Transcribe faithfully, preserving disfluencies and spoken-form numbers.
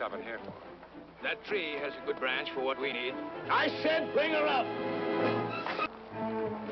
up in here for? That tree has a good branch for what we need. I said bring her up!